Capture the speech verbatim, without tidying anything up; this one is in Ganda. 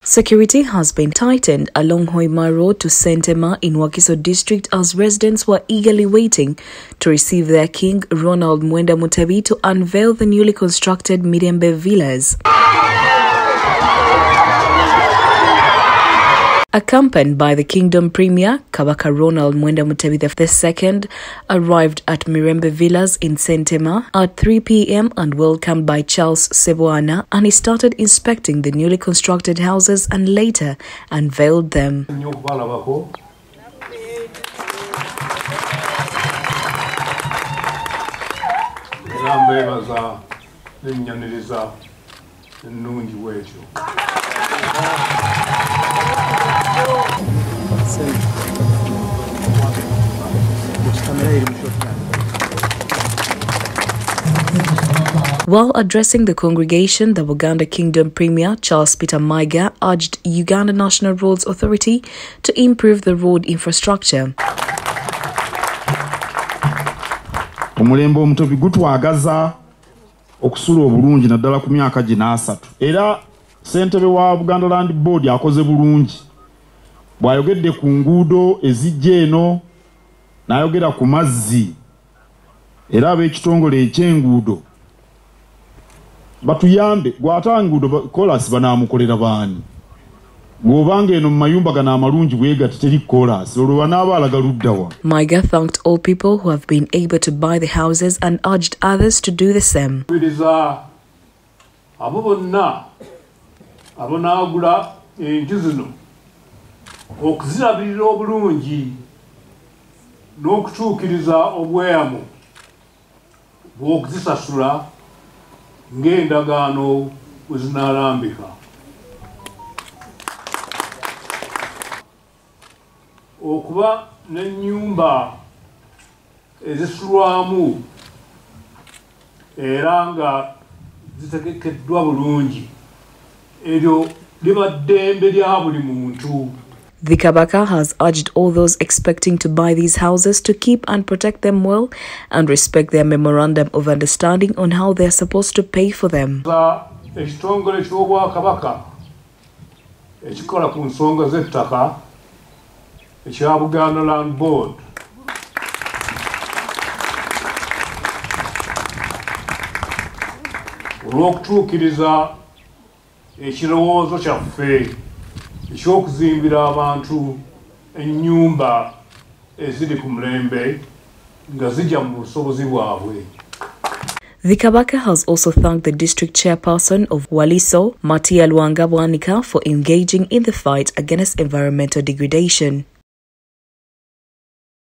Security has been tightened along Hoima Road to Sentema in Wakiso district as residents were eagerly waiting to receive their king Ronald Mwenda Mutebi to unveil the newly constructed Mirembe Villas. Accompanied by the Kingdom Premier, Kabaka Ronald Mwenda Mutebi the second arrived at Mirembe Villas in Sentema at three p m and welcomed by Charles Seboana, and he started inspecting the newly constructed houses and later unveiled them. While addressing the congregation, the Buganda Kingdom Premier Charles Peter Mayiga urged Uganda National Roads Authority to improve the road infrastructure. Omulembe omutobi gutwagaza okusula obulungi naddala ku myaka gina asatu. Era ssentebe wa Buganda Land Board akoze bulungi. Bwayogedde ku nguudo ezijja eno n'ayogera ku mazzi. Era ab'ekitongole eky'enguudo batuyambe gw'ata nguudo kolasi banaamukolera baani. Bw'obanga eno mu mayumba gano amalungi bwegati teri kolasi olwo banaaba alaga ludda wa. Mayiga thanked all people who have been able to buy the houses and urged others to do the same. Abo bonna abonaagula enju zino okuzirabirira obulungi n'okutuukiriza obweyamo bw'okuzisasula ng'endagaano bwe zinaalambika. Okuba n'ennyumba ezisulwamu era nga zitegekeddwa bulungi eryo liba ddembe lya buli muntu. The Kabaka has urged all those expecting to buy these houses to keep and protect them well and respect their memorandum of understanding on how they are supposed to pay for them. Ekitongole ky'Obwakabaka ekikola ku nsonga z'ettaka ekya Buganda Land Board olw'okutuukiriza ekirowoozo kyaffe ekyokuzimbira abantu ennyumba eziri ku mulembe nga zijja mu busobozi bwabwe. The Kabaka has also thanked the district chairperson of Waliso, Matia Luanga Bwanika, for engaging in the fight against environmental degradation.